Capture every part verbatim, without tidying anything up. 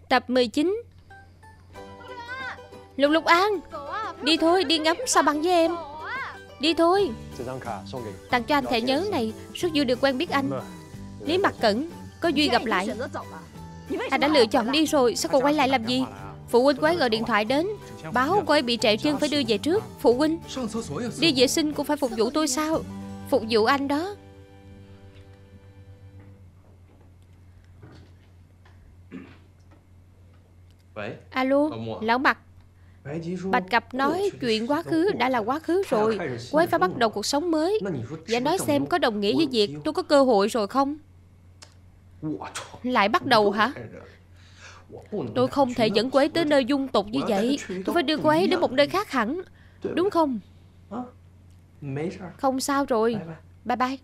Tập mười chín. Lục Lục An, đi thôi, đi ngắm sao băng với em. Đi thôi. Tặng cho anh thẻ nhớ này, rất vui được quen biết anh. Lý Mặc Cẩn, có duyên gặp lại. Anh đã lựa chọn đi rồi, sao còn quay lại làm gì? Phụ huynh của ấy gọi điện thoại đến, báo cô ấy bị trẹo chân phải đưa về trước. Phụ huynh đi vệ sinh cũng phải phục vụ tôi sao? Phục vụ anh đó. Alo, Lão Mặc. Bạch Cập nói chuyện quá khứ đã là quá khứ rồi, cô ấy phải bắt đầu cuộc sống mới. Và nói xem có đồng nghĩa với việc tôi có cơ hội rồi không? Lại bắt đầu hả? Tôi không thể dẫn cô ấy tới nơi dung tục như vậy. Tôi phải đưa cô ấy đến một nơi khác hẳn. Đúng không? Không sao rồi. Bye bye.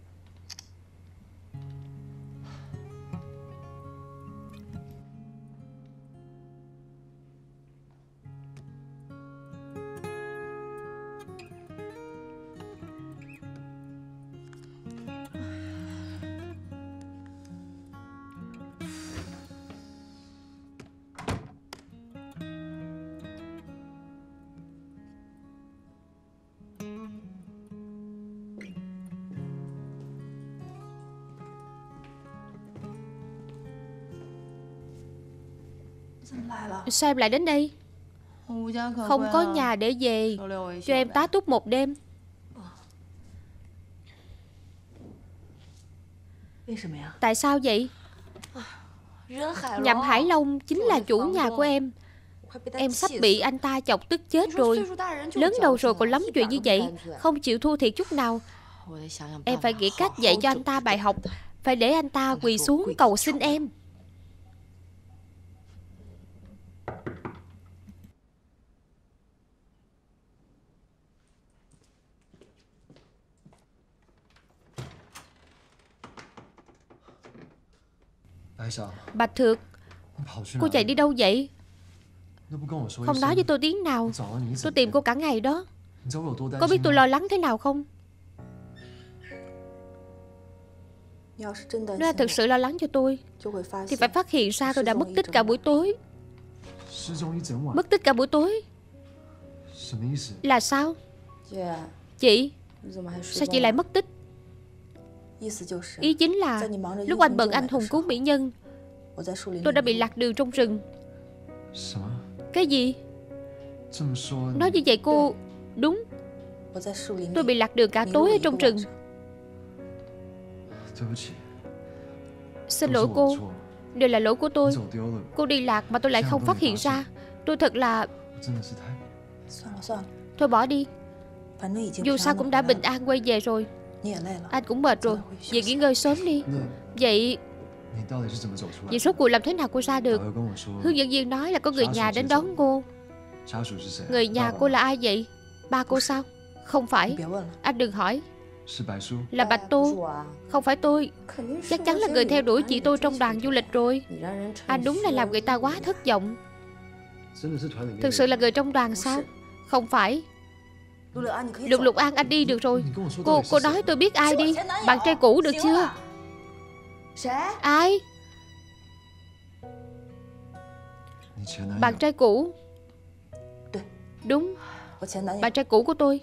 Sao em lại đến đây? Không có nhà để về, cho em tá túc một đêm. Tại sao vậy? Nhậm Hải Long chính là chủ nhà của em. Em sắp bị anh ta chọc tức chết rồi. Lớn đầu rồi còn lắm chuyện như vậy, không chịu thua thiệt chút nào. Em phải nghĩ cách dạy cho anh ta bài học. Phải để anh ta quỳ xuống cầu xin em. Bạch Thược, cô chạy đi đâu vậy? Không nói với tôi tiếng nào. Tôi tìm cô cả ngày đó. Có biết tôi lo lắng thế nào không? Nếu anh thực sự lo lắng cho tôi thì phải phát hiện ra tôi đã mất tích cả buổi tối. Mất tích cả buổi tối là sao? Chị, sao chị lại mất tích? Ý chính là lúc anh bận anh hùng cứu mỹ nhân, tôi đã bị lạc đường trong rừng. Cái gì? Nói như vậy cô... Đúng, tôi bị lạc đường cả tối ở trong rừng. Xin lỗi cô, đều là lỗi của tôi. Cô đi lạc mà tôi lại không phát hiện ra. Tôi thật là... Thôi bỏ đi. Dù sao cũng đã bình an quay về rồi. Anh cũng mệt rồi, về nghỉ ngơi sớm đi. Vậy Vậy rốt cuộc làm thế nào cô ra được? Hướng dẫn viên nói là có người nhà đến đón cô. Người nhà cô là ai vậy? Ba cô sao? Không phải. Anh đừng hỏi. Là Bạch Tô. Không phải tôi. Chắc chắn là người theo đuổi chị tôi trong đoàn du lịch rồi. Anh đúng là làm người ta quá thất vọng. Thực sự là người trong đoàn sao? Không phải. Lục Lục An, anh đi được rồi. Cô cô nói tôi biết ai đi. Bạn trai cũ được chưa? Ai? Bạn trai cũ. Đúng, bạn trai cũ của tôi.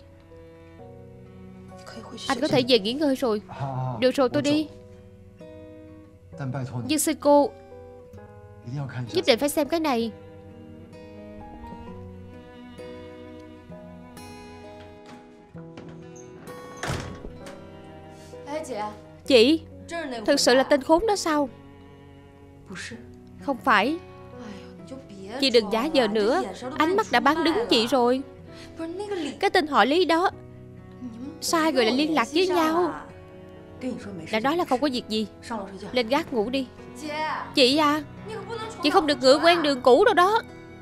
Anh có thể về nghỉ ngơi rồi. Được rồi, tôi đi. Nhưng xin cô nhất định phải xem cái này. Chị, thực sự là tên khốn đó sao? Không phải. Chị đừng giả vờ nữa. Ánh mắt đã bán đứng chị rồi. Cái tên họ Lý đó, sai rồi lại liên lạc với nhau. Đã nói là không có việc gì. Lên gác ngủ đi. Chị à, chị không được ngựa quen đường cũ đâu đó.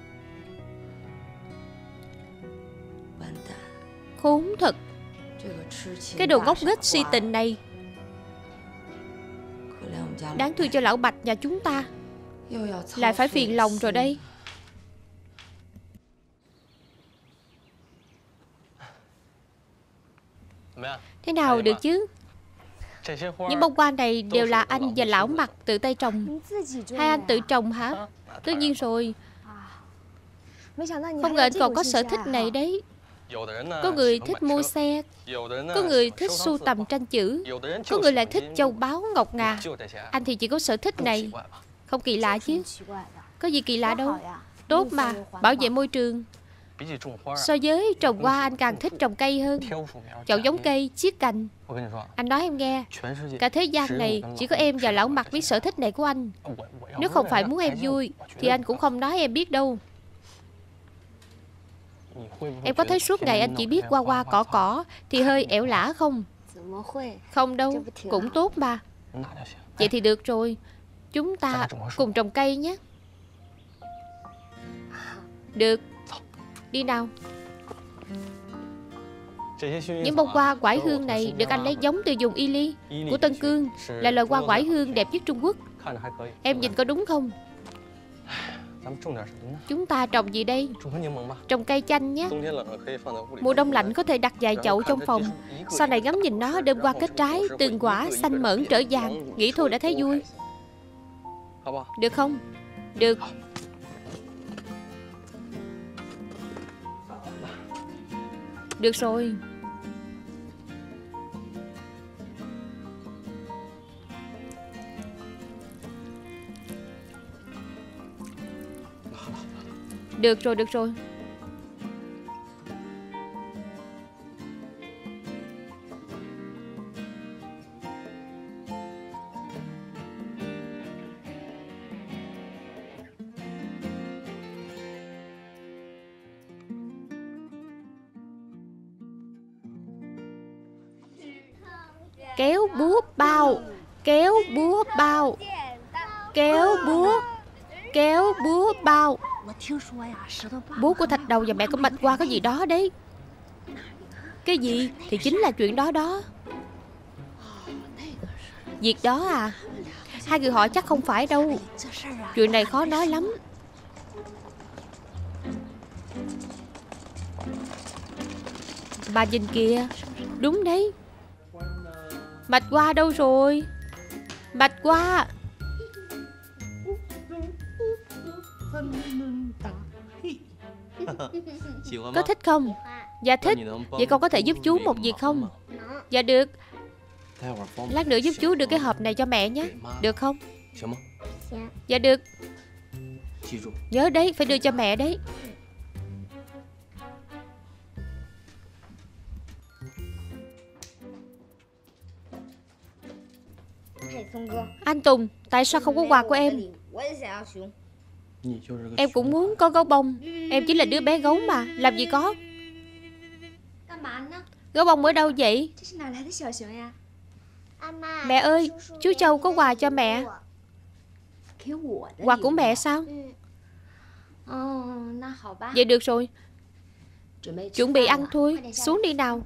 Khốn thật. Cái đồ ngốc nghếch si tình này. Đáng thương cho lão Bạch nhà chúng ta. Lại phải phiền lòng rồi đây. Thế nào, được chứ? Những bông hoa này đều là anh và lão Mặc tự tay trồng. Hai anh tự trồng hả? Tất nhiên rồi. Không ngờ anh còn có sở thích này đấy. Có người thích mua xe, có người thích sưu tầm tranh chữ, có người lại thích châu báu ngọc ngà. Anh thì chỉ có sở thích này. Không kỳ lạ chứ. Có gì kỳ lạ đâu. Tốt mà, bảo vệ môi trường. So với trồng hoa, anh càng thích trồng cây hơn. Chọn giống cây, chiết cành. Anh nói em nghe, cả thế gian này chỉ có em và lão Mặc biết sở thích này của anh. Nếu không phải muốn em vui thì anh cũng không nói em biết đâu. Em có thấy suốt ngày anh chỉ biết hoa hoa cỏ cỏ thì hơi ẻo lả không? Không đâu, cũng tốt mà. Vậy thì được rồi, chúng ta cùng trồng cây nhé. Được, đi nào. Những bông hoa quải hương này được anh lấy giống từ vùng Y Ly của Tân Cương, là loài hoa quải hương đẹp nhất Trung Quốc. Em nhìn có đúng không? Chúng ta trồng gì đây? Trồng cây chanh nhé. Mùa đông lạnh có thể đặt vài chậu trong phòng. Sau này ngắm nhìn nó đơm hoa kết trái, từng quả xanh mởn trở vàng. Nghĩ thôi đã thấy vui. Được không? Được. Được rồi. Được rồi, được rồi. Kéo búa bao, kéo búa bao, kéo búa, kéo búa bao. Bố của Thạch Đầu và mẹ của Bạch Hoa có gì đó đấy. Cái gì? Thì chính là chuyện đó đó. Việc đó à? Hai người họ chắc không phải đâu. Chuyện này khó nói lắm. Bà nhìn kìa. Đúng đấy. Bạch Hoa đâu rồi? Bạch Hoa. Có thích không? Dạ thích. Vậy con có thể giúp chú một việc không? Dạ được. Lát nữa giúp chú đưa cái hộp này cho mẹ nhé. Được không? Dạ được. Nhớ đấy, phải đưa cho mẹ đấy. Anh Tùng, tại sao không có quà của em? Em cũng muốn có gấu bông. Em chính là đứa bé gấu mà. Làm gì có. Gấu bông ở đâu vậy? Mẹ ơi, chú Châu có quà cho mẹ. Quà của mẹ sao? Vậy được rồi. Chuẩn bị ăn thôi. Xuống đi nào.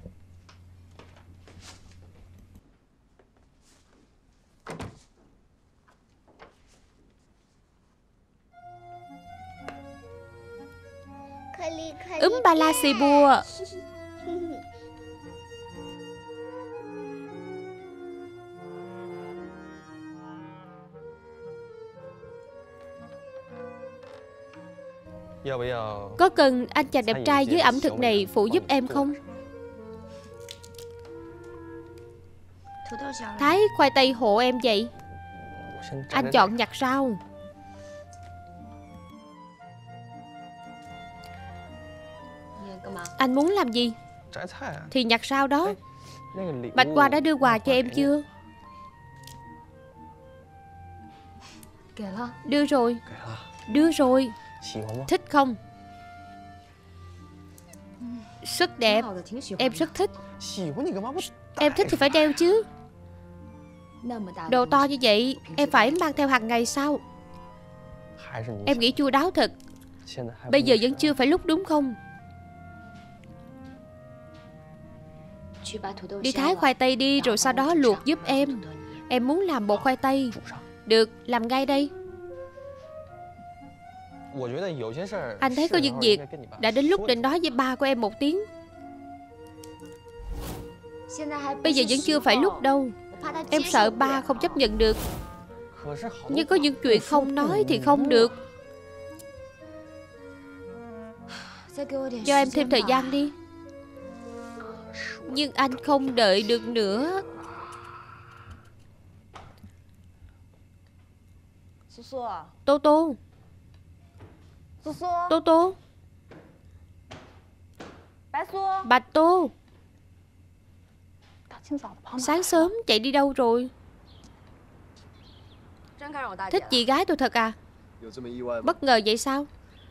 Úm ba la xì bùa. Có cần anh chàng đẹp trai với ẩm thực này phụ giúp em không? Thái khoai tây hộ em vậy. Anh chọn nhặt rau. Anh muốn làm gì? Thì nhặt rau đó. Bạch Hoa đã đưa quà cho em chưa? Đưa rồi. Đưa rồi. Thích không? Rất đẹp. Em rất thích. Em thích thì phải đeo chứ. Đồ to như vậy em phải mang theo hàng ngày sao? Em nghĩ chu đáo thật. Bây giờ vẫn chưa phải lúc đúng không? Đi thái khoai tây đi, rồi sau đó luộc giúp em. Em muốn làm bột khoai tây. Được, làm ngay đây. Anh thấy có những việc đã đến lúc định nói với ba của em một tiếng. Bây giờ vẫn chưa phải lúc đâu. Em sợ ba không chấp nhận được. Nhưng có những chuyện không nói thì không được. Cho em thêm thời gian đi. Nhưng anh không đợi được nữa. Tô Tô. Tô Tô. Bạch Tô. Sáng sớm chạy đi đâu rồi? Thích chị gái tôi thật à? Bất ngờ vậy sao?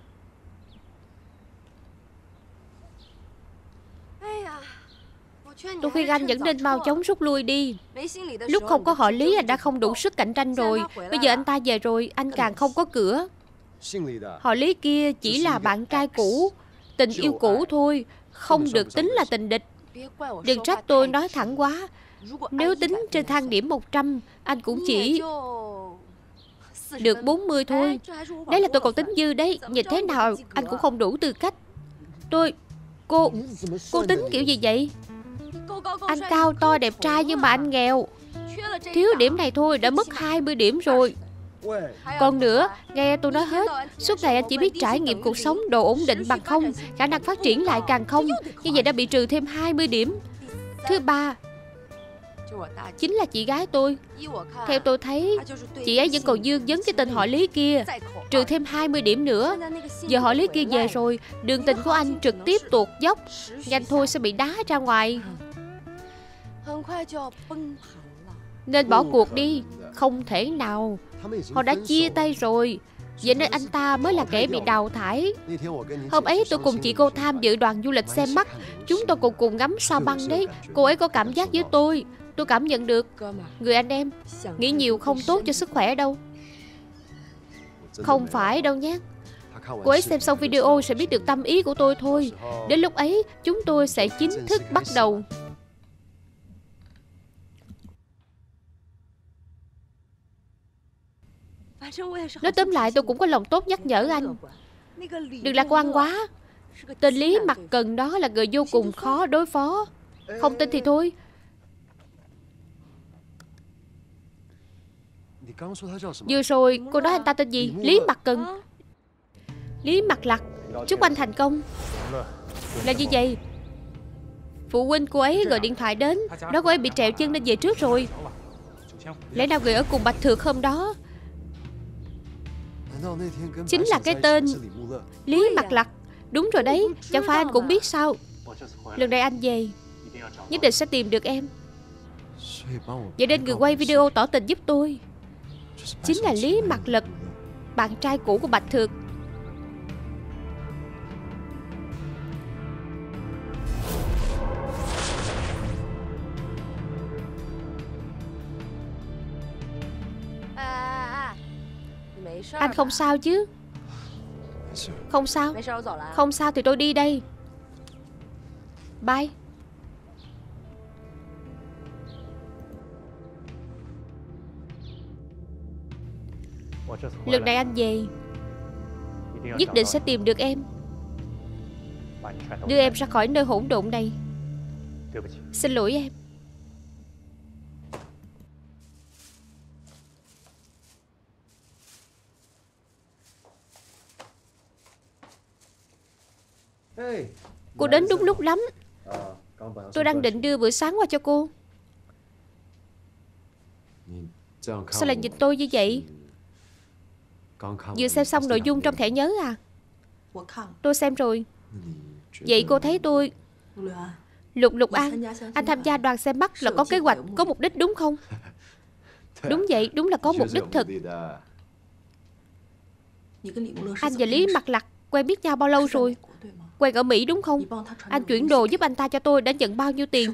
Tôi khuyên anh vẫn nên mau chóng rút lui đi. Lúc không có họ Lý anh đã không đủ sức cạnh tranh rồi. Bây giờ anh ta về rồi, anh càng không có cửa. Họ Lý kia chỉ là bạn trai cũ, tình yêu cũ thôi, không được tính là tình địch. Đừng trách tôi nói thẳng quá. Nếu tính trên thang điểm một trăm, anh cũng chỉ được bốn mươi thôi. Đấy là tôi còn tính dư đấy. Nhìn thế nào anh cũng không đủ tư cách. Tôi... Cô... Cô tính kiểu gì vậy? Anh cao to đẹp trai nhưng mà anh nghèo. Thiếu điểm này thôi đã mất hai mươi điểm rồi. Còn nữa, nghe tôi nói hết. Suốt ngày anh chỉ biết trải nghiệm cuộc sống độ ổn định bằng không, khả năng phát triển lại càng không. Như vậy đã bị trừ thêm hai mươi điểm. Thứ ba chính là chị gái tôi. Theo tôi thấy, chị ấy vẫn còn dương vấn cái tên họ Lý kia. Trừ thêm hai mươi điểm nữa. Giờ họ Lý kia về rồi, đường tình của anh trực tiếp tuột dốc. Nhanh thôi sẽ bị đá ra ngoài. Nên bỏ cuộc đi. Không thể nào. Họ đã chia tay rồi. Vậy nên anh ta mới là kẻ bị đào thải. Hôm ấy tôi cùng chị cô tham dự đoàn du lịch xem mắt. Chúng tôi cùng cùng ngắm sao băng đấy. Cô ấy có cảm giác với tôi. Tôi cảm nhận được. Người anh em, nghĩ nhiều không tốt cho sức khỏe đâu. Không phải đâu nhé. Cô ấy xem xong video sẽ biết được tâm ý của tôi thôi. Đến lúc ấy chúng tôi sẽ chính thức bắt đầu. Nói tóm lại tôi cũng có lòng tốt nhắc nhở anh. Đừng lạc quan quá. Tên Lý Mặc Cần đó là người vô cùng khó đối phó. Không tin thì thôi. Vừa rồi cô nói anh ta tên gì? Lý Mặc Cần. Lý Mặc Lặc. Chúc anh thành công. Là như vậy. Phụ huynh cô ấy gọi điện thoại đến, nói cô ấy bị trẹo chân nên về trước rồi. Lẽ nào người ở cùng Bạch Thược hôm đó chính là cái tên Lý Mặc Lặc? Đúng rồi đấy. Chẳng phải anh cũng biết sao? Lần này anh về nhất định sẽ tìm được em. Vậy nên người quay video tỏ tình giúp tôi chính là Lý Mặc Lặc, bạn trai cũ của Bạch Thược. Anh không sao chứ? Không sao. Không sao thì tôi đi đây. Bye. Lần này anh về nhất định sẽ tìm được em, đưa em ra khỏi nơi hỗn độn này. Xin lỗi em. Cô đến đúng lúc lắm. Tôi đang định đưa bữa sáng qua cho cô. Sao lại nhìn tôi như vậy? Vừa xem xong nội dung trong thẻ nhớ à? Tôi xem rồi. Vậy cô thấy tôi... Lục Lục An, anh tham gia đoàn xem mắt là có kế hoạch, có mục đích đúng không? Đúng vậy, đúng là có mục đích thật. Anh và Lý Mặc Lặc quen biết nhau bao lâu rồi? Quen ở Mỹ đúng không? Anh chuyển đồ giúp anh ta cho tôi đã nhận bao nhiêu tiền?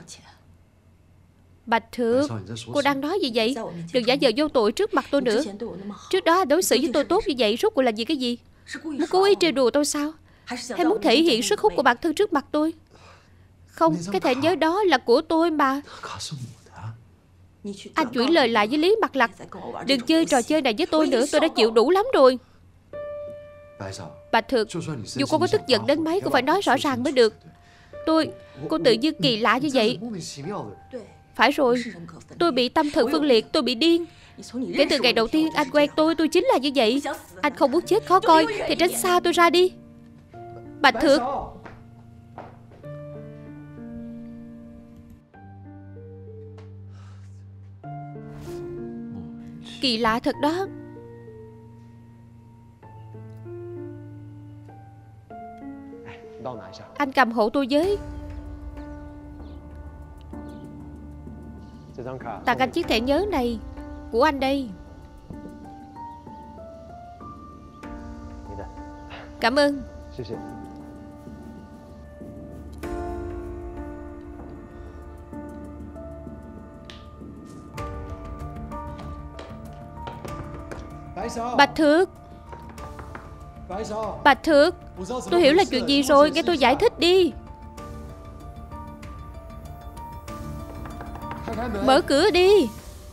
Bạch Thược, cô đang nói gì vậy? Đừng giả vờ vô tội trước mặt tôi nữa. Trước đó anh đối xử với tôi tốt như vậy, rốt cuộc là vì cái gì? Muốn cố ý trêu đùa tôi sao? Hay muốn thể hiện sức hút của bản thân trước mặt tôi? Không, cái thẻ nhớ đó là của tôi mà. Anh chuyển lời lại với Lý Mặc Lặc. Đừng chơi trò chơi này với tôi nữa, tôi đã chịu đủ lắm rồi. Bạch Thược, dù cô có tức giận đến mấy cũng phải nói rõ ràng mới được. Tôi, cô tự dưng kỳ lạ như vậy. Phải rồi, tôi bị tâm thần phân liệt, tôi bị điên. Kể từ ngày đầu tiên anh quen tôi, tôi chính là như vậy. Anh không muốn chết khó coi thì tránh xa tôi ra đi. Bạch Thược. Kỳ lạ thật đó. Anh cầm hộ tôi với. Tặng anh chiếc thẻ nhớ này. Của anh đây. Cảm ơn. Bạch Thược. Bạch Thược, tôi hiểu là chuyện gì rồi, nghe tôi giải thích đi. Mở cửa đi.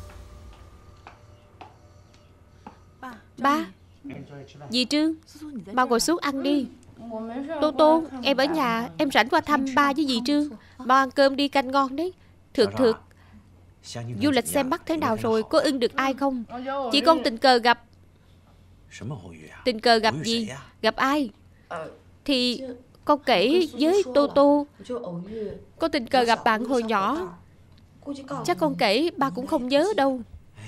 Ba. Dì Trương, ba ngồi xuống ăn đi. Tô Tô, em ở nhà, em rảnh qua thăm ba với dì Trương. Ba ăn cơm đi, canh ngon đấy. Thược Thược, du lịch xem mắt thế nào rồi, có ưng được ai không? Chị con tình cờ gặp. Tình cờ gặp gì? Gặp ai? Thì con kể với Tô Tô, con tình cờ gặp bạn hồi nhỏ. Chắc con kể ba cũng không nhớ đâu.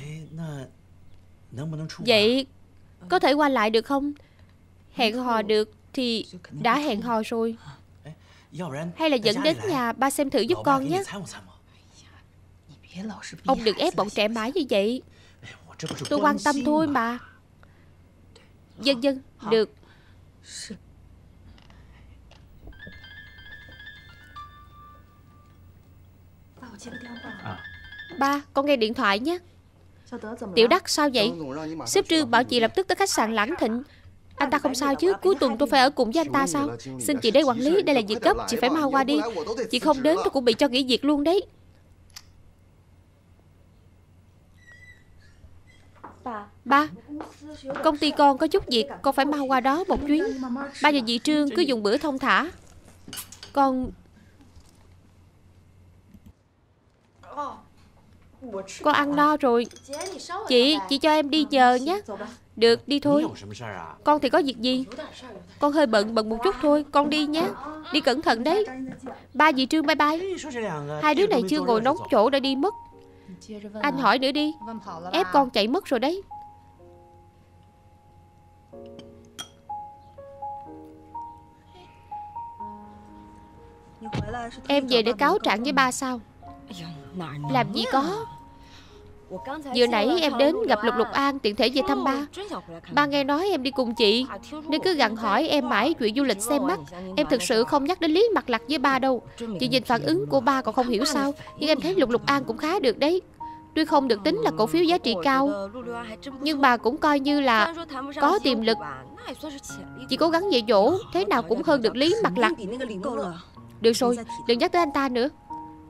Vậy có thể qua lại được không? Hẹn hò được thì đã hẹn hò rồi. Hay là dẫn đến nhà ba xem thử giúp con nhé. Ông đừng ép bọn trẻ mãi như vậy. Tôi quan tâm thôi mà. Dân dân, được. Ba, con nghe điện thoại nhé. Tiểu Đắc sao vậy? Sếp Trương bảo chị lập tức tới khách sạn Lãng Thịnh. Anh ta không sao chứ? Cuối tuần tôi phải ở cùng với anh ta sao? Xin chị đây quản lý, đây là việc gấp, chị phải mau qua đi. Chị không đến tôi cũng bị cho nghỉ việc luôn đấy. Ba, công ty con có chút việc, con phải mau qua đó một chuyến. Ba và dì Trương cứ dùng bữa thông thả. Con... Con ăn no rồi. Chị, chị cho em đi nhờ nhé. Được, đi thôi. Con thì có việc gì? Con hơi bận, bận một chút thôi. Con đi nhé. Đi cẩn thận đấy. Ba dì Trương bye bye. Hai đứa này chưa ngồi nóng chỗ đã đi mất. Anh hỏi nữa đi. Ép con chạy mất rồi đấy. Em về để cáo trạng với ba sao? Làm gì có. Vừa nãy em đến gặp Lục Lục An, tiện thể về thăm ba. Ba nghe nói em đi cùng chị nên cứ gặng hỏi em mãi chuyện du lịch xem mắt. Em thực sự không nhắc đến Lý Mặt Lặc với ba đâu. Chị nhìn phản ứng của ba còn không hiểu sao. Nhưng em thấy Lục Lục An cũng khá được đấy. Tuy không được tính là cổ phiếu giá trị cao, nhưng bà cũng coi như là có tiềm lực. Chị cố gắng dạy dỗ, thế nào cũng hơn được Lý Mặt Lặc. Được rồi, đừng nhắc tới anh ta nữa.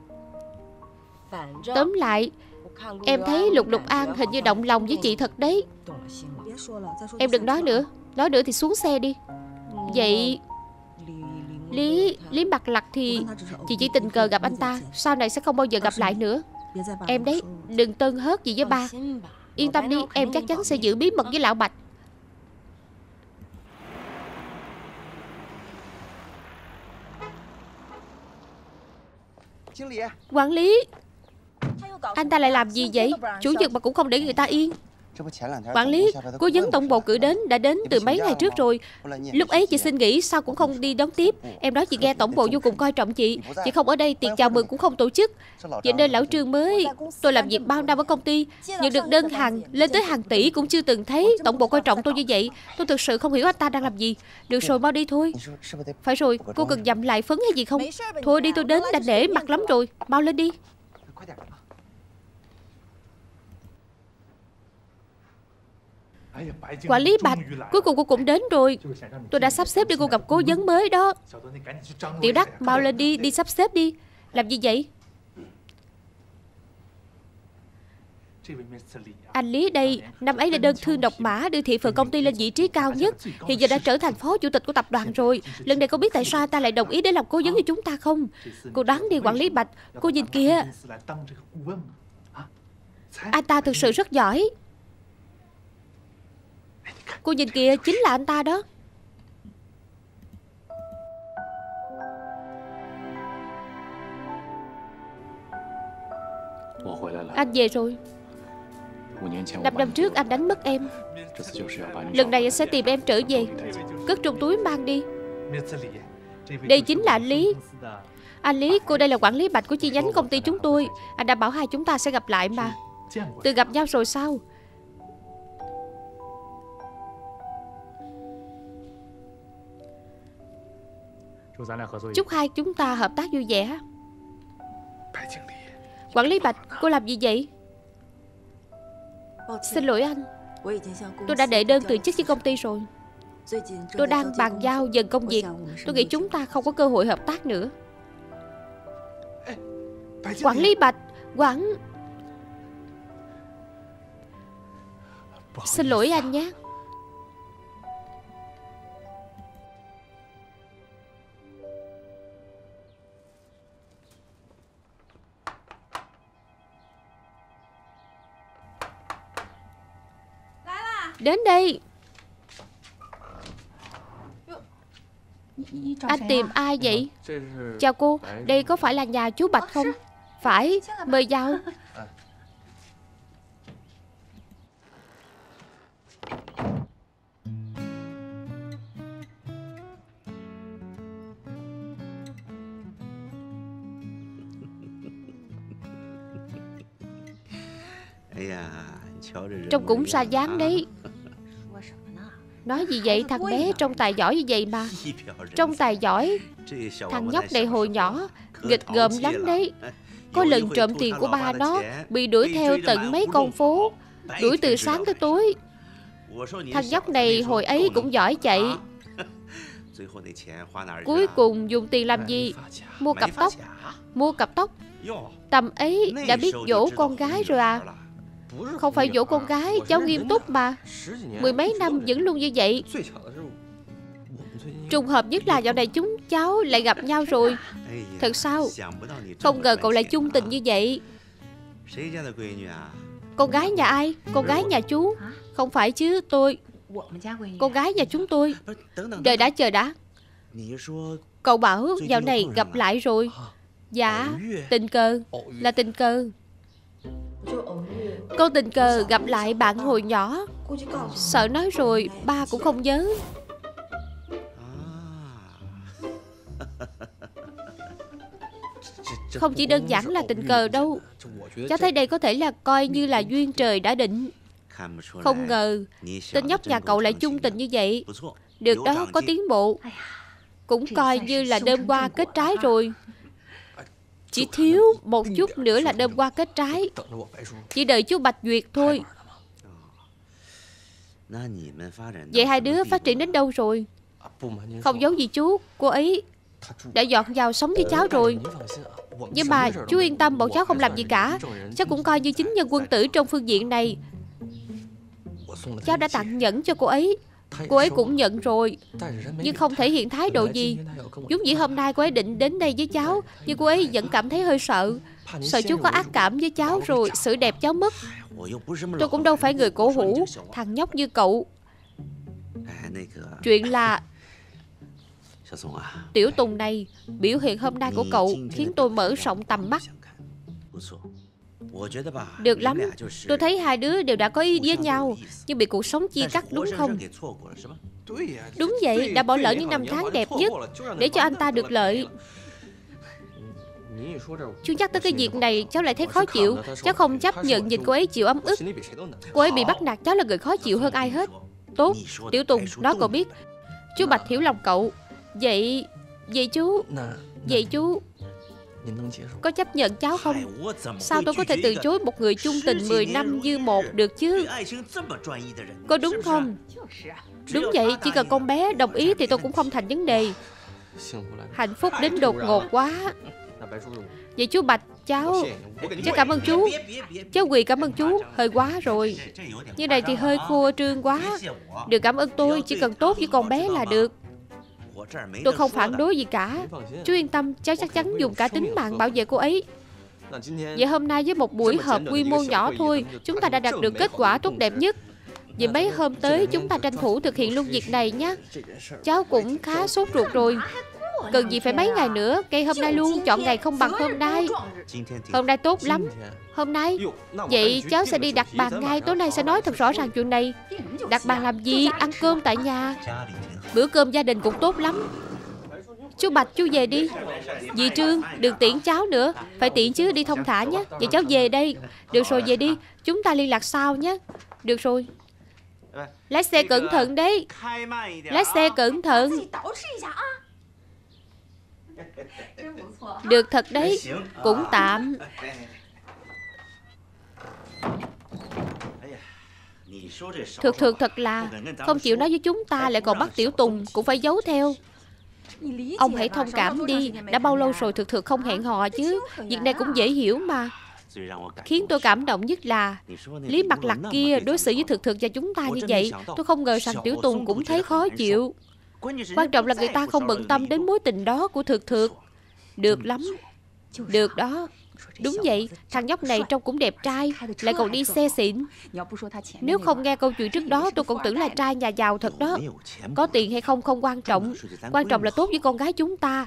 Tóm lại, em thấy Lục Lục An hình như động lòng với chị thật đấy. Em đừng nói nữa. Nói nữa thì xuống xe đi. Vậy Lý Lý Mặt Lặc thì chị chỉ tình cờ gặp anh ta, sau này sẽ không bao giờ gặp lại nữa. Em đấy, đừng tơn hớt gì với ba. Yên tâm đi, em chắc chắn sẽ giữ bí mật với lão Bạch. Quản lý, anh ta lại làm gì vậy? Chủ nhật mà cũng không để người ta yên. Quản lý, cố vấn tổng bộ cử đến đã đến từ mấy ngày trước rồi. Lúc ấy chị xin nghỉ, sao cũng không đi đón tiếp. Em nói chị nghe tổng bộ vô cùng coi trọng chị. Chị không ở đây, tiệc chào mừng cũng không tổ chức. Vậy nên lão Trương mới... Tôi làm việc bao năm ở công ty, nhận được đơn hàng lên tới hàng tỷ cũng chưa từng thấy tổng bộ coi trọng tôi như vậy. Tôi thực sự không hiểu anh ta đang làm gì. Được rồi, mau đi thôi. Phải rồi, cô cần dặm lại phấn hay gì không? Thôi đi, tôi đến, đã nể mặt lắm rồi. Mau lên đi. Quản lý Bạch, cuối cùng cô cũng đến rồi. Tôi đã sắp xếp để cô gặp cố vấn mới đó. Tiểu Đắc, mau lên đi, đi sắp xếp đi. Làm gì vậy? Anh Lý đây, năm ấy là đơn thư độc mã đưa thị phần công ty lên vị trí cao nhất, hiện giờ đã trở thành phó chủ tịch của tập đoàn rồi. Lần này cô biết tại sao ta lại đồng ý để làm cố vấn cho chúng ta không? Cô đoán đi quản lý Bạch, cô nhìn kìa. Anh ta thực sự rất giỏi. Cô nhìn kìa, chính là anh ta đó. Anh về rồi. Năm năm trước anh đánh mất em. Lần này anh sẽ tìm em trở về, cất trong túi mang đi. Đây chính là anh Lý. Anh Lý, cô đây là quản lý Bạch của chi nhánh công ty chúng tôi. Anh đã bảo hai chúng ta sẽ gặp lại mà. Từ gặp nhau rồi sao? Chúc hai chúng ta hợp tác vui vẻ. Quản lý Bạch, cô làm gì vậy? Xin lỗi anh, tôi đã đệ đơn từ chức với công ty rồi. Tôi đang bàn giao dần công việc. Tôi nghĩ chúng ta không có cơ hội hợp tác nữa. Quản lý Bạch, quản... Xin lỗi anh nhé. Đến đây. Anh tìm ai vậy? Chào cô, đây có phải là nhà chú Bạch không? Phải, mời vào. Trông cũng ra dáng đấy. Nói gì vậy, thằng bé trông tài giỏi như vậy mà. Trông tài giỏi. Thằng nhóc này hồi nhỏ nghịch gợm lắm đấy. Có lần trộm tiền của ba nó, bị đuổi theo tận mấy con phố, đuổi từ sáng tới tối. Thằng nhóc này hồi ấy cũng giỏi chạy. Cuối cùng dùng tiền làm gì? Mua cặp tóc. Mua cặp tóc. Tầm ấy đã biết dỗ con gái rồi à? Không phải dỗ con gái, cháu nghiêm túc mà. Mười mấy năm vẫn luôn như vậy. Trùng hợp nhất là dạo này chúng cháu lại gặp nhau rồi. Thật sao? Không ngờ cậu lại chung tình như vậy. Con gái nhà ai? Con gái nhà chú. Không phải chứ, tôi. Con gái nhà chúng tôi. Đợi đã, chờ đã. Cậu bảo dạo này gặp lại rồi. Dạ, tình cờ. Là tình cờ. Con tình cờ gặp lại bạn hồi nhỏ. Sợ nói rồi ba cũng không nhớ. Không chỉ đơn giản là tình cờ đâu. Cháu thấy đây có thể là coi như là duyên trời đã định. Không ngờ tên nhóc nhà cậu lại chung tình như vậy. Được đó, có tiến bộ. Cũng coi như là đơm hoa kết trái rồi. Chỉ thiếu một chút nữa là đơm hoa kết trái. Chỉ đợi chú Bạch duyệt thôi. Vậy hai đứa phát triển đến đâu rồi? Không giấu gì chú, cô ấy đã dọn vào sống với cháu rồi. Nhưng mà chú yên tâm, bọn cháu không làm gì cả. Cháu cũng coi như chính nhân quân tử trong phương diện này. Cháu đã tặng nhẫn cho cô ấy. Cô ấy cũng nhận rồi, nhưng không thể hiện thái độ gì. Vốn dĩ hôm nay cô ấy định đến đây với cháu, nhưng cô ấy vẫn cảm thấy hơi sợ. Sợ chú có ác cảm với cháu rồi xử đẹp cháu mất. Tôi cũng đâu phải người cổ hủ. Thằng nhóc như cậu. Chuyện là Tiểu Tùng này, biểu hiện hôm nay của cậu khiến tôi mở rộng tầm mắt. Được lắm. Tôi thấy hai đứa đều đã có ý với nhau, nhưng bị cuộc sống chia cắt đúng không? Đúng vậy, đã bỏ lỡ những năm tháng đẹp nhất để cho anh ta được lợi. Chú nhắc tới cái việc này, cháu lại thấy khó chịu. Cháu không chấp nhận nhìn cô ấy chịu ấm ức. Cô ấy bị bắt nạt, cháu là người khó chịu hơn ai hết. Tốt, Tiểu Tùng, nói cậu biết. Chú Bạch hiểu lòng cậu. Vậy, vậy chú Vậy chú có chấp nhận cháu không? Sao tôi có thể từ chối một người chung tình mười năm như một được chứ? Có đúng không? Đúng vậy, chỉ cần con bé đồng ý thì tôi cũng không thành vấn đề. Hạnh phúc đến đột ngột quá. Vậy chú Bạch, cháu. Cháu cảm ơn chú. Cháu quỳ cảm ơn chú. Hơi quá rồi. Như này thì hơi khô trương quá. Đừng cảm ơn tôi, chỉ cần tốt với con bé là được. Tôi không phản đối gì cả. Chú yên tâm, cháu chắc chắn dùng cả tính mạng bảo vệ cô ấy. Vậy hôm nay với một buổi họp quy mô nhỏ thôi, chúng ta đã đạt được kết quả tốt đẹp nhất. Vậy mấy hôm tới chúng ta tranh thủ thực hiện luôn việc này nhé. Cháu cũng khá sốt ruột rồi. Cần gì phải mấy ngày nữa. Cây hôm nay luôn, chọn ngày không bằng hôm nay. Hôm nay tốt lắm. Hôm nay. Vậy cháu sẽ đi đặt bàn ngay. Tối nay sẽ nói thật rõ ràng chuyện này. Đặt bàn làm gì? Ăn cơm tại nhà. Bữa cơm gia đình cũng tốt lắm. Chú Bạch, chú về đi. Dì Trương, đừng tiễn cháu nữa. Phải tiễn chứ, đi thông thả nhé. Vậy cháu về đây. Được rồi, về đi. Chúng ta liên lạc sau nhé. Được rồi. Lái xe cẩn thận đấy. Lái xe cẩn thận. Được thật đấy. Cũng tạm. Thực thực thật là không chịu nói với chúng ta, lại còn bắt Tiểu Tùng cũng phải giấu theo. Ông hãy thông cảm đi. Đã bao lâu rồi thực thực không hẹn hò chứ. Việc này cũng dễ hiểu mà. Khiến tôi cảm động nhất là Lý Mặt Lặc kia đối xử với thực thực và chúng ta như vậy. Tôi không ngờ rằng Tiểu Tùng cũng thấy khó chịu. Quan trọng là người ta không bận tâm đến mối tình đó của thực thực. Được lắm. Được đó. Đúng vậy, thằng nhóc này trông cũng đẹp trai, lại còn đi xe xịn. Nếu không nghe câu chuyện trước đó, tôi còn tưởng là trai nhà giàu thật đó. Có tiền hay không không quan trọng. Quan trọng là tốt với con gái chúng ta.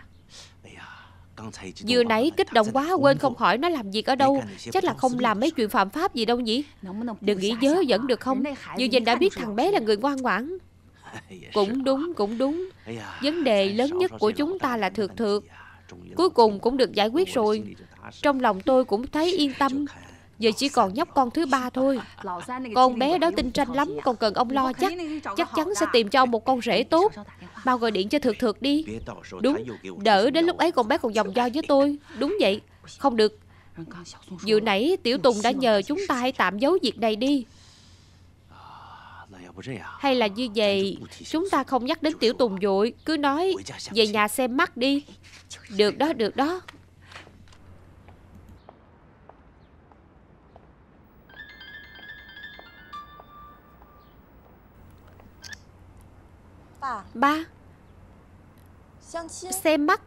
Vừa nãy kích động quá quên không hỏi nó làm việc ở đâu. Chắc là không làm mấy chuyện phạm pháp gì đâu nhỉ. Đừng nghĩ dớ dẫn được không. Như vậy đã biết thằng bé là người ngoan ngoãn. Cũng đúng, cũng đúng. Vấn đề lớn nhất của chúng ta là thực thực. Cuối cùng cũng được giải quyết rồi. Trong lòng tôi cũng thấy yên tâm. Giờ chỉ còn nhóc con thứ ba thôi. Con bé đó tinh tranh lắm, còn cần ông lo chắc. Chắc chắn sẽ tìm cho ông một con rể tốt. Mau gọi điện cho thực thực đi. Đúng, đỡ đến lúc ấy con bé còn vòng vo với tôi. Đúng vậy. Không được. Vừa nãy Tiểu Tùng đã nhờ chúng ta hãy tạm giấu việc này đi. Hay là như vậy, chúng ta không nhắc đến Tiểu Tùng vội, cứ nói về nhà xem mắt đi. Được đó, được đó. Ba, xem mắt.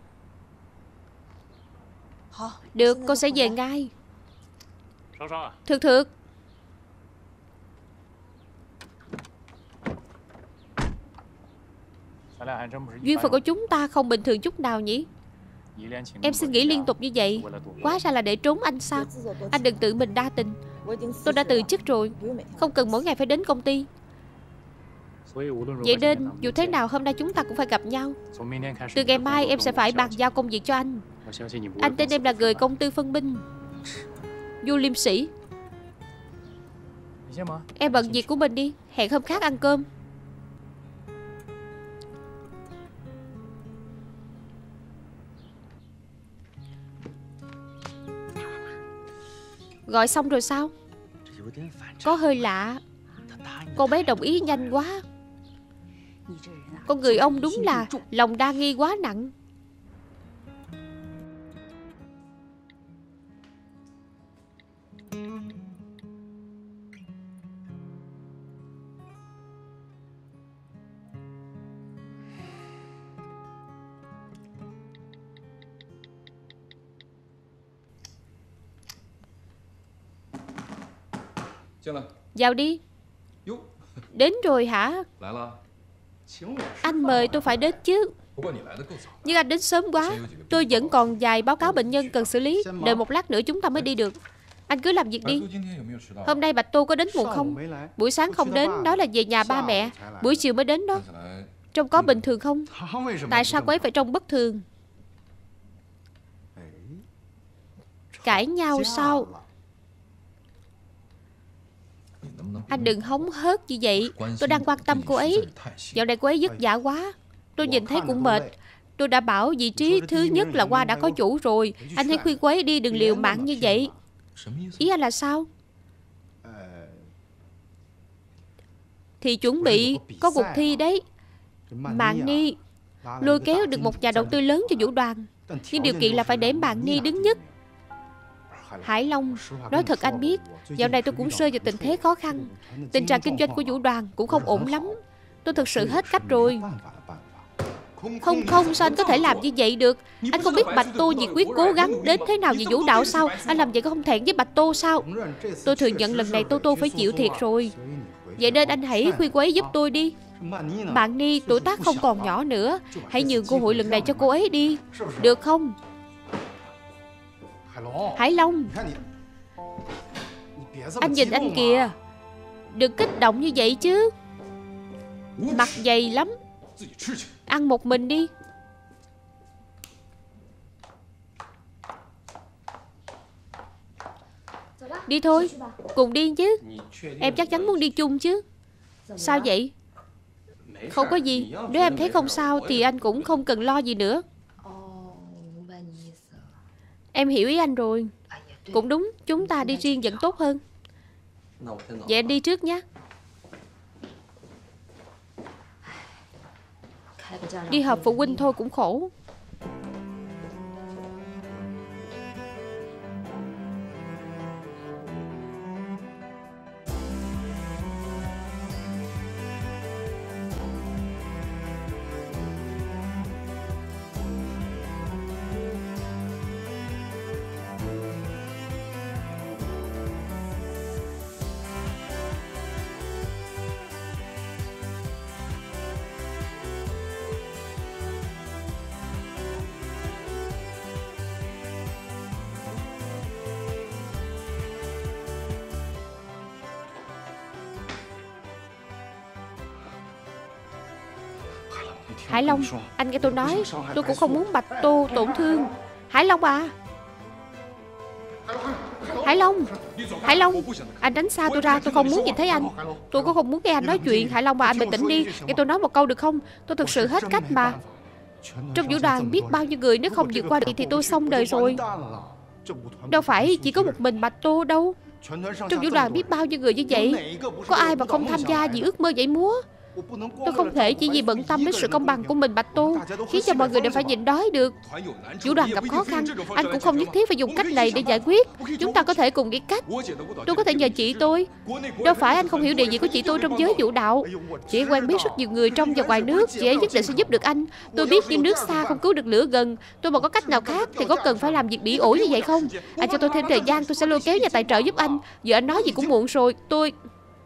Được, con sẽ về ngay. Thực thực. Duyên phận của chúng ta không bình thường chút nào nhỉ. Em xin nghĩ liên tục như vậy, quá ra là để trốn anh sao? Anh đừng tự mình đa tình. Tôi đã từ chức rồi, không cần mỗi ngày phải đến công ty. Vậy nên dù thế nào hôm nay chúng ta cũng phải gặp nhau. Từ ngày mai em sẽ phải bàn giao công việc cho anh. Anh tin em là người công tư phân minh. Du liêm sĩ. Em bận việc của mình đi. Hẹn hôm khác ăn cơm. Gọi xong rồi sao? Có hơi lạ. Con bé đồng ý nhanh quá. Con người ông đúng là lòng đa nghi quá nặng. Vào đi. Đến rồi hả? Anh mời tôi phải đến chứ. Nhưng anh đến sớm quá. Tôi vẫn còn vài báo cáo bệnh nhân cần xử lý. Đợi một lát nữa chúng ta mới đi được. Anh cứ làm việc đi. Hôm nay Bạch Tô có đến muộn không? Buổi sáng không đến, nói là về nhà ba mẹ. Buổi chiều mới đến đó. Trông có bình thường không? Tại sao cô ấy phải trông bất thường? Cãi nhau sao? Anh đừng hóng hớt như vậy. Tôi đang quan tâm cô ấy. Dạo này cô ấy vất vả quá. Tôi nhìn thấy cũng mệt. Tôi đã bảo vị trí thứ nhất là Hoa đã có chủ rồi. Anh hãy khuyên cô ấy đi, đừng liều mạng như vậy. Ý anh là sao? Thì chuẩn bị có cuộc thi đấy. Mạn Ni lôi kéo được một nhà đầu tư lớn cho vũ đoàn. Nhưng điều kiện là phải để Mạn Ni đứng nhất. Hải Long, nói thật anh biết, dạo này tôi cũng rơi vào tình thế khó khăn. Tình trạng kinh doanh của vũ đoàn cũng không ổn lắm. Tôi thực sự hết cách rồi. Không không, sao anh có thể làm như vậy được? Anh không biết Bạch Tô nhiệt quyết cố gắng đến thế nào vì vũ đạo sao? Anh làm vậy có không thẹn với Bạch Tô sao? Tôi thừa nhận lần này Tô Tô phải chịu thiệt rồi. Vậy nên anh hãy khuyên cô ấy giúp tôi đi. Bạn Ni tuổi tác không còn nhỏ nữa, hãy nhường cơ hội lần này cho cô ấy đi, được không? Hải Long, anh nhìn anh kìa. Đừng kích động như vậy chứ. Mặt dày lắm. Ăn một mình đi. Đi thôi, cùng đi chứ. Em chắc chắn muốn đi chung chứ. Sao vậy? Không có gì. Nếu em thấy không sao thì anh cũng không cần lo gì nữa. Em hiểu ý anh rồi. Cũng đúng, chúng ta đi riêng vẫn tốt hơn. Vậy em đi trước nhé. Đi họp phụ huynh thôi cũng khổ. Hải Long, anh nghe tôi nói, tôi cũng không muốn Bạch Tô tổn thương. Hải Long à. Hải Long, Hải Long, anh tránh xa tôi ra, tôi không muốn nhìn thấy anh. Tôi cũng không muốn nghe anh nói chuyện. Hải Long à, anh bình tĩnh đi, nghe tôi nói một câu được không? Tôi thực sự hết cách mà. Trong vũ đoàn biết bao nhiêu người, nếu không vượt qua được thì tôi xong đời rồi. Đâu phải chỉ có một mình Bạch Tô đâu. Trong vũ đoàn biết bao nhiêu người như vậy, có ai mà không tham gia vì ước mơ nhảy múa. Tôi không thể chỉ vì bận tâm đến sự công bằng của mình Bạch Tô khiến cho mọi người đều phải nhịn đói được. Vũ đoàn gặp khó khăn, anh cũng không nhất thiết phải dùng cách này để giải quyết. Chúng ta có thể cùng nghĩ cách. Tôi có thể nhờ chị tôi. Đâu phải anh không hiểu địa vị của chị tôi trong giới vũ đạo. Chị ấy quen biết rất nhiều người trong và ngoài nước. Chị ấy nhất định sẽ giúp được anh. Tôi biết như nước xa không cứu được lửa gần. Tôi mà có cách nào khác thì có cần phải làm việc bỉ ổi như vậy không? Anh cho tôi thêm thời gian, tôi sẽ lôi kéo nhà tài trợ giúp anh. Giờ anh nói gì cũng muộn rồi. Tôi...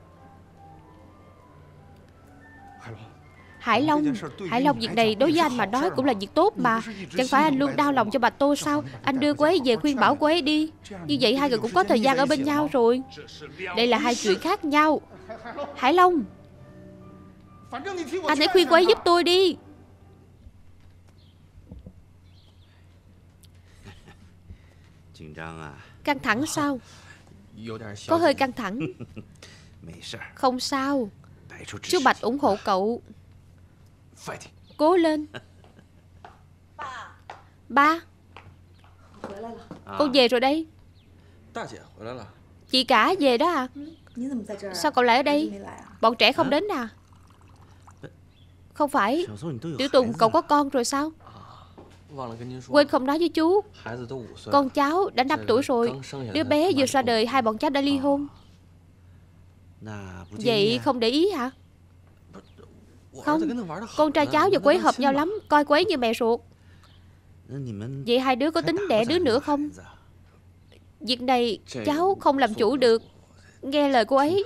Hải Long, Hải Long, việc này đối với anh mà nói cũng là việc tốt mà. Chẳng phải anh luôn đau lòng cho Bạch Tô sao? Anh đưa cô ấy về khuyên bảo cô ấy đi. Như vậy hai người cũng có thời gian ở bên nhau rồi. Đây là hai chuyện khác nhau. Hải Long, anh hãy khuyên cô ấy giúp tôi đi. Căng thẳng sao? Có hơi căng thẳng. Không sao. Chú Bạch ủng hộ cậu. Cố lên. Ba, con về rồi đây. Chị cả về đó à? Sao cậu lại ở đây? Bọn trẻ không đến à? Không phải, Tiểu Tùng cậu có con rồi sao? Quên không nói với chú, con cháu đã năm tuổi rồi. Đứa bé vừa ra đời, hai bọn cháu đã ly hôn. Vậy không để ý hả? Không, con trai cháu và cô ấy hợp nhau lắm, coi cô ấy như mẹ ruột. Vậy hai đứa có tính đẻ đứa nữa không? Việc này cháu không làm chủ được. Nghe lời cô ấy.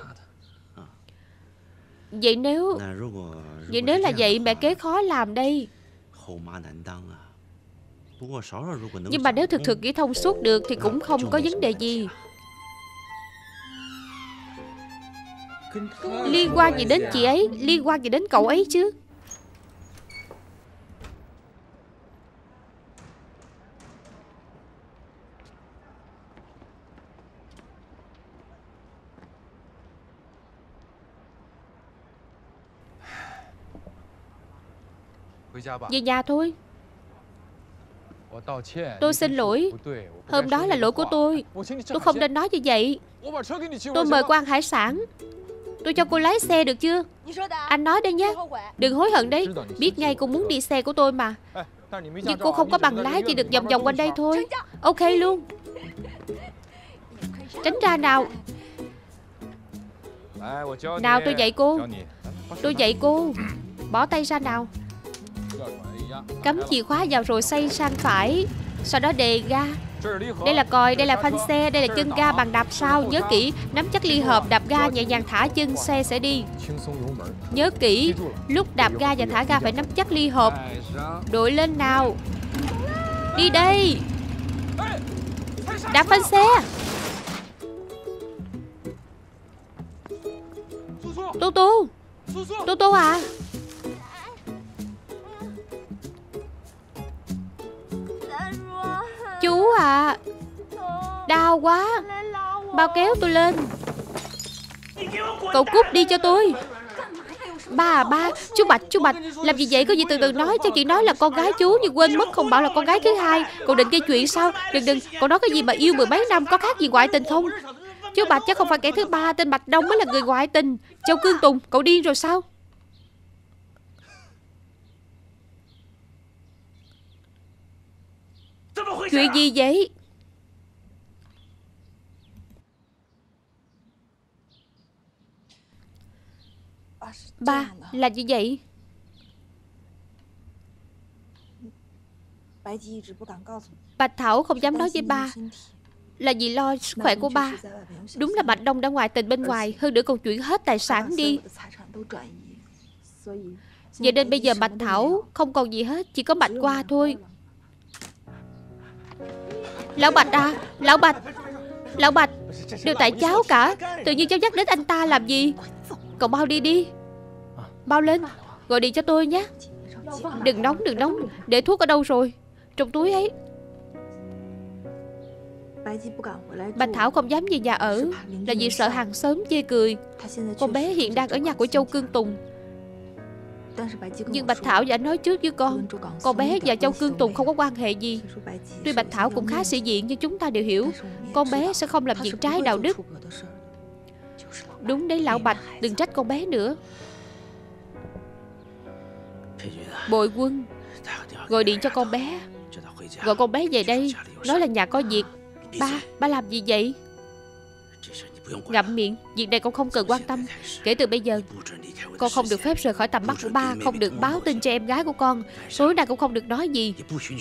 Vậy nếu Vậy nếu là vậy, mẹ kế khó làm đây. Nhưng mà nếu thực thực nghĩ thông suốt được thì cũng không có vấn đề gì. Liên quan gì đến chị ấy? Liên quan gì đến cậu ấy chứ? Về nhà thôi. Tôi xin lỗi. Hôm đó là lỗi của tôi. Tôi không nên nói như vậy. Tôi mời cô ăn hải sản. Tôi cho cô lái xe được chưa? Anh nói đây nhé. Đừng hối hận đấy. Biết ngay cô muốn đi xe của tôi mà. Nhưng cô không có bằng lái, chỉ được vòng vòng quanh đây thôi. Ok luôn. Tránh ra nào. Nào tôi dạy cô. Tôi dạy cô. Bỏ tay ra nào. Cắm chìa khóa vào rồi xoay sang phải. Sau đó đề ga. Đây là còi, đây là phanh xe, đây là chân ga bằng đạp sau. Nhớ kỹ, nắm chắc ly hợp, đạp ga nhẹ nhàng thả chân, xe sẽ đi. Nhớ kỹ, lúc đạp ga và thả ga phải nắm chắc ly hợp. Đội lên nào. Đi đây. Đạp phanh xe. Tô Tô. Tô Tô à. Chú à. Đau quá. Bao kéo tôi lên. Cậu cút đi cho tôi. Ba à ba. Chú Bạch, chú Bạch, làm gì vậy? Có gì từ từ nói. Cháu chỉ nói là con gái chú, nhưng quên mất không bảo là con gái thứ hai. Cậu định gây chuyện sao? Đừng đừng. Cậu nói cái gì mà yêu mười mấy năm, có khác gì ngoại tình không? Chú Bạch chắc không phải kẻ thứ ba. Tên Bạch Đông mới là người ngoại tình. Châu Cương Tùng, cậu điên rồi sao? Chuyện gì vậy? Ba, là gì vậy? Bạch Thảo không dám nói với ba là vì lo sức khỏe của ba. Đúng là Bạch Đông đã ngoại tình bên ngoài, hơn nữa còn chuyển hết tài sản đi. Vậy nên bây giờ Bạch Thảo không còn gì hết, chỉ có Bạch Qua thôi. Lão Bạch à, Lão Bạch, Lão Bạch, đều tại cháu cả. Tự nhiên cháu nhắc đến anh ta làm gì? Cậu mau đi đi. Mau lên, gọi điện cho tôi nhé. Đừng nóng, đừng nóng. Để thuốc ở đâu rồi? Trong túi ấy. Bạch Thảo không dám về nhà ở là vì sợ hàng xóm chê cười. Con bé hiện đang ở nhà của Châu Cương Tùng. Nhưng Bạch Thảo đã nói trước với con, con bé và Châu Cương Tùng không có quan hệ gì. Tuy Bạch Thảo cũng khá sĩ diện, nhưng chúng ta đều hiểu con bé sẽ không làm việc trái đạo đức. Đúng đấy Lão Bạch, đừng trách con bé nữa. Bội Quân, gọi điện cho con bé. Gọi con bé về đây, nói là nhà có việc. Ba, ba làm gì vậy? Ngậm miệng, việc này con không cần quan tâm. Kể từ bây giờ, con không được phép rời khỏi tầm mắt của ba. Không được báo tin cho em gái của con. Tối nay cũng không được nói gì.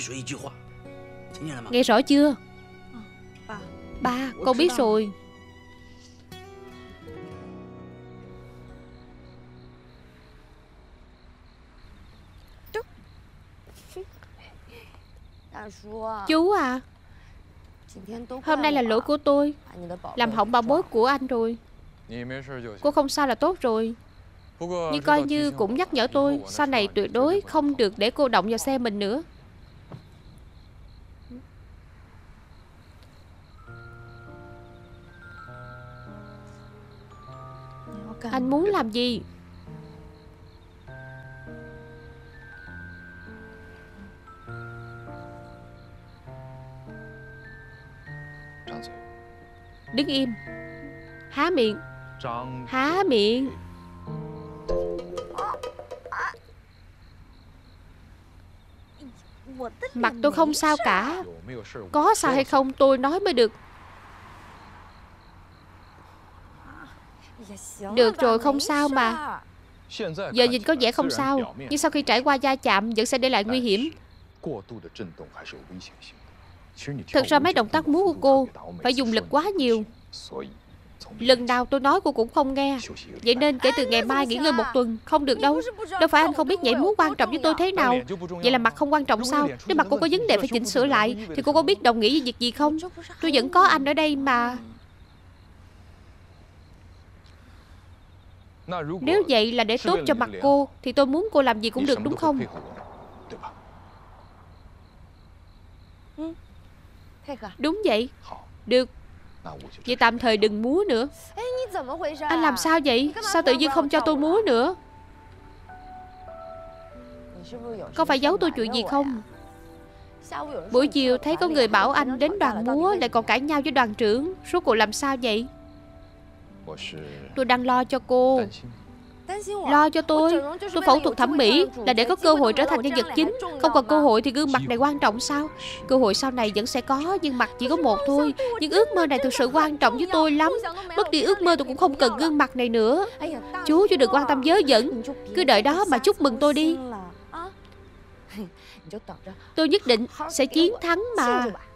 Nghe rõ chưa? Ba, con biết rồi. Chú à, hôm nay là lỗi của tôi, làm hỏng bảo bối của anh rồi. Cô không sao là tốt rồi. Nhưng coi như cũng nhắc nhở tôi, sau này tuyệt đối không được để cô động vào xe mình nữa. Anh muốn làm gì? Đứng im. Há miệng. Há miệng. Mặt tôi không sao cả. Có sao hay không tôi nói mới được. Được rồi, không sao mà. Giờ nhìn có vẻ không sao, nhưng sau khi trải qua va chạm vẫn sẽ để lại nguy hiểm. Thật ra mấy động tác múa của cô phải dùng lực quá nhiều. Lần nào tôi nói cô cũng không nghe. Vậy nên kể từ ngày mai nghỉ ngơi một tuần. Không được đâu. Đâu phải anh không biết nhảy múa quan trọng với tôi thế nào. Vậy là mặt không quan trọng sao? Nếu mặt cô có vấn đề phải chỉnh sửa lại thì cô có biết đồng nghĩa với việc gì không? Tôi vẫn có anh ở đây mà. Nếu vậy là để tốt cho mặt cô thì tôi muốn cô làm gì cũng được, đúng không? Đúng vậy. Được. Vậy tạm thời đừng múa nữa. Anh làm sao vậy? Sao tự nhiên không cho tôi múa nữa? Có phải giấu tôi chuyện gì không? Buổi chiều thấy có người bảo anh đến đoàn múa lại còn cãi nhau với đoàn trưởng. Rốt cuộc làm sao vậy? Tôi đang lo cho cô. Lo cho tôi. Tôi phẫu thuật thẩm mỹ là để có cơ hội trở thành nhân vật chính. Không còn cơ hội thì gương mặt này quan trọng sao? Cơ hội sau này vẫn sẽ có, nhưng mặt chỉ có một thôi. Nhưng ước mơ này thực sự quan trọng với tôi lắm. Mất đi ước mơ tôi cũng không cần gương mặt này nữa. Chú chứ đừng quan tâm vớ vẩn. Cứ đợi đó mà chúc mừng tôi đi. Tôi nhất định sẽ chiến thắng mà.